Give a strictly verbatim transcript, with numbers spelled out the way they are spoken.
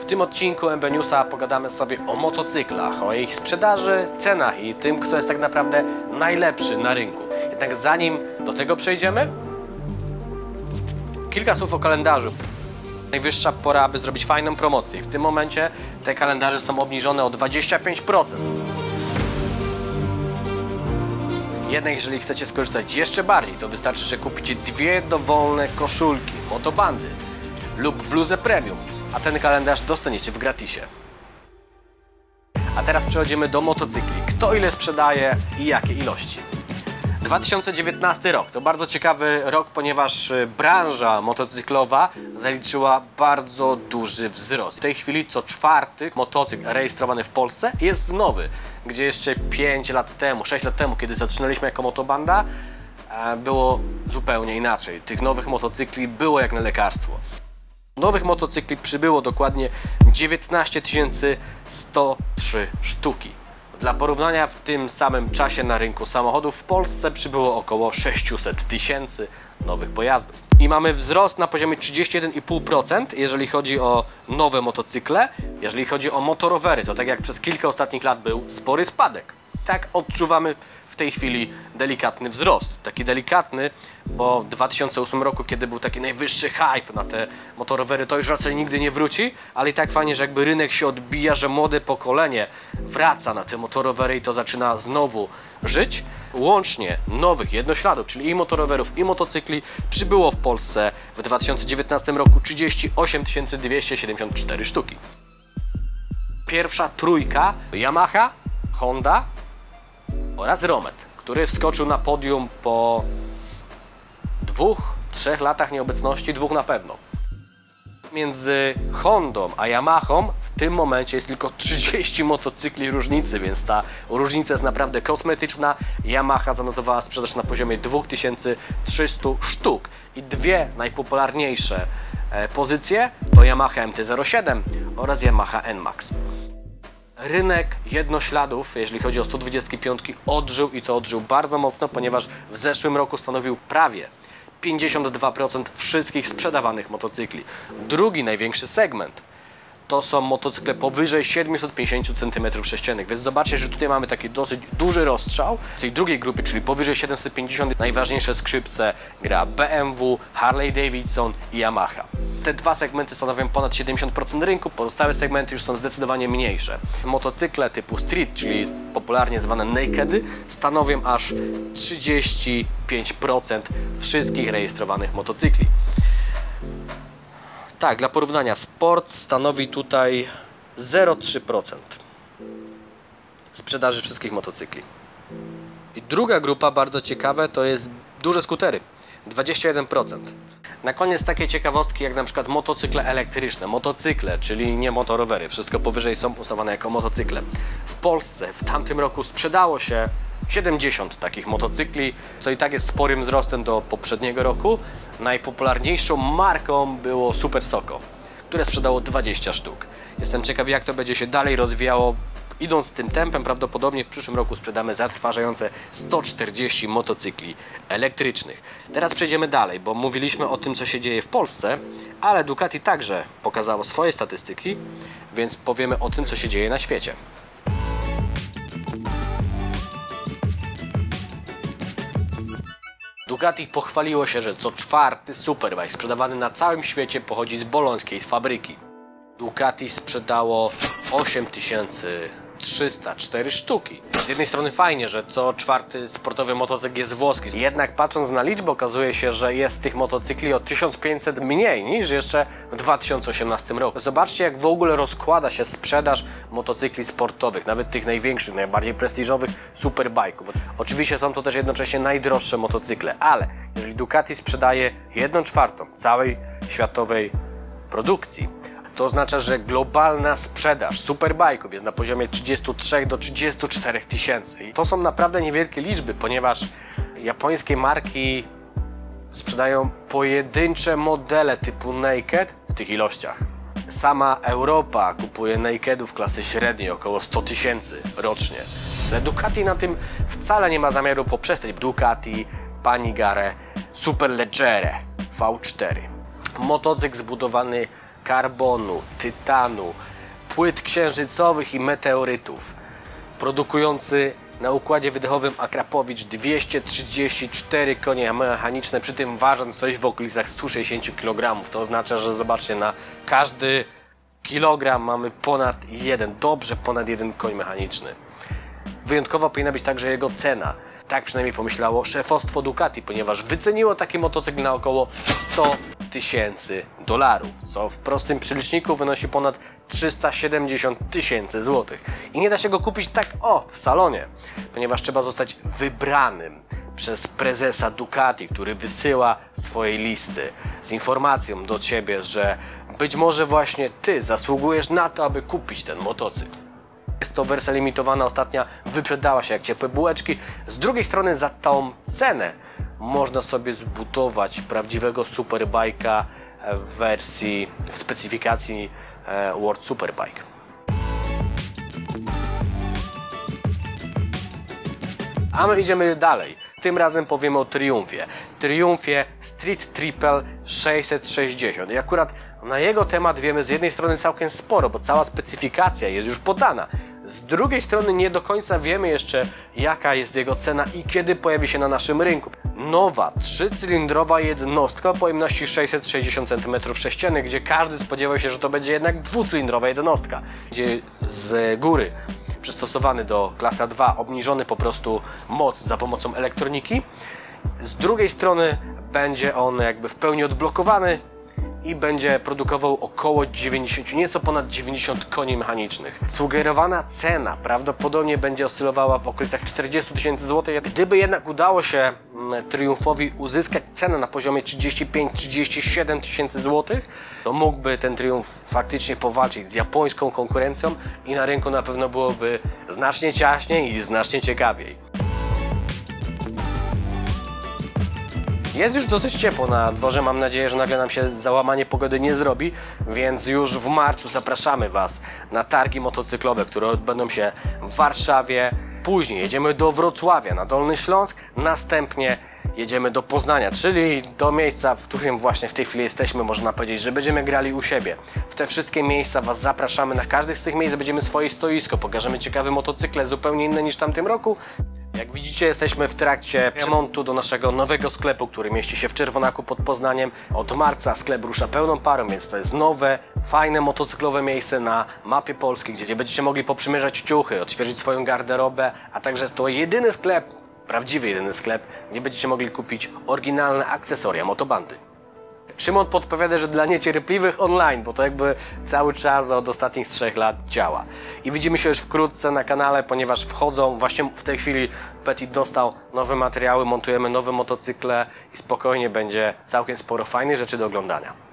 tym odcinku M B Newsa pogadamy sobie o motocyklach, o ich sprzedaży, cenach i tym, kto jest tak naprawdę najlepszy na rynku. Jednak zanim do tego przejdziemy, kilka słów o kalendarzu. Najwyższa pora, aby zrobić fajną promocję. W tym momencie te kalendarze są obniżone o dwadzieścia pięć procent. Jednak jeżeli chcecie skorzystać jeszcze bardziej, to wystarczy, że kupicie dwie dowolne koszulki, motobandy lub bluzę premium, a ten kalendarz dostaniecie w gratisie. A teraz przechodzimy do motocykli. Kto ile sprzedaje i jakie ilości. dwa tysiące dziewiętnasty rok to bardzo ciekawy rok, ponieważ branża motocyklowa zaliczyła bardzo duży wzrost. W tej chwili co czwarty motocykl rejestrowany w Polsce jest nowy, gdzie jeszcze pięć lat temu, sześć lat temu, kiedy zaczynaliśmy jako motobanda, było zupełnie inaczej. Tych nowych motocykli było jak na lekarstwo. Nowych motocykli przybyło dokładnie dziewiętnaście tysięcy sto trzy sztuki. Dla porównania, w tym samym czasie na rynku samochodów w Polsce przybyło około sześćset tysięcy nowych pojazdów. I mamy wzrost na poziomie trzydzieści jeden i pół procent, jeżeli chodzi o nowe motocykle. Jeżeli chodzi o motorowery, to tak jak przez kilka ostatnich lat był spory spadek. Tak odczuwamy w tej chwili delikatny wzrost. Taki delikatny, bo w dwa tysiące ósmym roku, kiedy był taki najwyższy hype na te motorowery, to już raczej nigdy nie wróci, ale i tak fajnie, że jakby rynek się odbija, że młode pokolenie wraca na te motorowery i to zaczyna znowu żyć. Łącznie nowych jednośladów, czyli i motorowerów, i motocykli przybyło w Polsce w dwa tysiące dziewiętnastym roku trzydzieści osiem tysięcy dwieście siedemdziesiąt cztery sztuki. Pierwsza trójka Yamaha, Honda oraz Romet, który wskoczył na podium po dwóch, trzech latach nieobecności, dwóch na pewno. Między Hondą a Yamahą w tym momencie jest tylko trzydzieści motocykli różnicy, więc ta różnica jest naprawdę kosmetyczna. Yamaha zanotowała sprzedaż na poziomie dwa tysiące trzysta sztuk i dwie najpopularniejsze pozycje to Yamaha M T zero siedem oraz Yamaha N Max. Rynek jednośladów, jeżeli chodzi o sto dwadzieścia pięć, odżył i to odżył bardzo mocno, ponieważ w zeszłym roku stanowił prawie pięćdziesiąt dwa procent wszystkich sprzedawanych motocykli. Drugi największy segment to są motocykle powyżej siedemset pięćdziesiąt centymetrów sześciennych, więc zobaczcie, że tutaj mamy taki dosyć duży rozstrzał. W tej drugiej grupie, czyli powyżej siedemset pięćdziesiąt, najważniejsze skrzypce gra B M W, Harley Davidson i Yamaha. Te dwa segmenty stanowią ponad siedemdziesiąt procent rynku, pozostałe segmenty już są zdecydowanie mniejsze. Motocykle typu street, czyli popularnie zwane nakedy, stanowią aż trzydzieści pięć procent wszystkich rejestrowanych motocykli. Tak, dla porównania, sport stanowi tutaj zero przecinek trzy procent sprzedaży wszystkich motocykli. I druga grupa, bardzo ciekawe, to jest duże skutery, dwadzieścia jeden procent. Na koniec takie ciekawostki jak na przykład motocykle elektryczne, motocykle, czyli nie motorowery, wszystko powyżej są uznawane jako motocykle. W Polsce w tamtym roku sprzedało się siedemdziesiąt takich motocykli, co i tak jest sporym wzrostem do poprzedniego roku. Najpopularniejszą marką było Super Soko, które sprzedało dwadzieścia sztuk. Jestem ciekaw, jak to będzie się dalej rozwijało. Idąc tym tempem, prawdopodobnie w przyszłym roku sprzedamy zatrważające sto czterdzieści motocykli elektrycznych. Teraz przejdziemy dalej, bo mówiliśmy o tym, co się dzieje w Polsce, ale Ducati także pokazało swoje statystyki, więc powiemy o tym, co się dzieje na świecie. Ducati pochwaliło się, że co czwarty superbike sprzedawany na całym świecie pochodzi z bolońskiej fabryki. Ducati sprzedało osiem tysięcy trzysta cztery sztuki. Z jednej strony fajnie, że co czwarty sportowy motocykl jest włoski. Jednak patrząc na liczbę, okazuje się, że jest tych motocykli o tysiąc pięćset mniej niż jeszcze w dwa tysiące osiemnastym roku. Zobaczcie, jak w ogóle rozkłada się sprzedaż motocykli sportowych, nawet tych największych, najbardziej prestiżowych superbike'ów. Oczywiście są to też jednocześnie najdroższe motocykle, ale jeżeli Ducati sprzedaje jedną czwartą całej światowej produkcji, to oznacza, że globalna sprzedaż superbike'ów jest na poziomie trzydziestu trzech do trzydziestu czterech tysięcy. I to są naprawdę niewielkie liczby, ponieważ japońskie marki sprzedają pojedyncze modele typu naked w tych ilościach. Sama Europa kupuje nakedów klasy średniej, około sto tysięcy rocznie. Ale Ducati na tym wcale nie ma zamiaru poprzestać. Ducati, Panigale, Superleggere V cztery. Motocykl zbudowany karbonu, tytanu, płyt księżycowych i meteorytów. Produkujący na układzie wydechowym Akrapowicz dwieście trzydzieści cztery konie mechaniczne, przy tym ważąc coś w okolicach stu sześćdziesięciu kilogramów. To oznacza, że zobaczcie, na każdy kilogram mamy ponad jeden, dobrze ponad jeden koń mechaniczny. Wyjątkowa powinna być także jego cena. Tak przynajmniej pomyślało szefostwo Ducati, ponieważ wyceniło taki motocykl na około sto tysięcy dolarów, co w prostym przeliczniku wynosi ponad trzysta siedemdziesiąt tysięcy złotych. I nie da się go kupić tak o, w salonie, ponieważ trzeba zostać wybranym przez prezesa Ducati, który wysyła swoje listy z informacją do Ciebie, że być może właśnie Ty zasługujesz na to, aby kupić ten motocykl. Jest to wersja limitowana, ostatnia wyprzedała się jak ciepłe bułeczki. Z drugiej strony za tą cenę można sobie zbudować prawdziwego superbike'a w wersji, w specyfikacji World Superbike. A my idziemy dalej. Tym razem powiemy o Triumfie. Triumfie Street Triple sześćset sześćdziesiąt. I akurat na jego temat wiemy z jednej strony całkiem sporo, bo cała specyfikacja jest już podana. Z drugiej strony nie do końca wiemy jeszcze, jaka jest jego cena i kiedy pojawi się na naszym rynku. Nowa, trzycylindrowa jednostka o pojemności sześćset sześćdziesiąt centymetrów sześciennych, gdzie każdy spodziewał się, że to będzie jednak dwucylindrowa jednostka, gdzie z góry przystosowany do klasa dwa, obniżony po prostu moc za pomocą elektroniki. Z drugiej strony będzie on jakby w pełni odblokowany i będzie produkował około dziewięćdziesiąt, nieco ponad dziewięćdziesiąt koni mechanicznych. Sugerowana cena prawdopodobnie będzie oscylowała w okolicach czterdziestu tysięcy złotych. Gdyby jednak udało się Triumfowi uzyskać cenę na poziomie trzydzieści pięć do trzydziestu siedmiu tysięcy złotych, to mógłby ten Triumf faktycznie powalczyć z japońską konkurencją i na rynku na pewno byłoby znacznie ciaśniej i znacznie ciekawiej. Jest już dosyć ciepło na dworze, mam nadzieję, że nagle nam się załamanie pogody nie zrobi, więc już w marcu zapraszamy Was na targi motocyklowe, które odbędą się w Warszawie. Później jedziemy do Wrocławia na Dolny Śląsk, następnie jedziemy do Poznania, czyli do miejsca, w którym właśnie w tej chwili jesteśmy, można powiedzieć, że będziemy grali u siebie. W te wszystkie miejsca Was zapraszamy, na każdym z tych miejsc będziemy swoje stoisko, pokażemy ciekawe motocykle, zupełnie inne niż w tamtym roku. Jak widzicie, jesteśmy w trakcie remontu do naszego nowego sklepu, który mieści się w Czerwonaku pod Poznaniem. Od marca sklep rusza pełną parą, więc to jest nowe, fajne motocyklowe miejsce na mapie Polski, gdzie będziecie mogli poprzymierzać ciuchy, odświeżyć swoją garderobę, a także jest to jedyny sklep, prawdziwy jedyny sklep, gdzie będziecie mogli kupić oryginalne akcesoria motobandy. Szymon podpowiada, że dla niecierpliwych online, bo to jakby cały czas od ostatnich trzech lat działa. I widzimy się już wkrótce na kanale, ponieważ wchodzą, właśnie w tej chwili Petit dostał nowe materiały, montujemy nowe motocykle i spokojnie będzie całkiem sporo fajnych rzeczy do oglądania.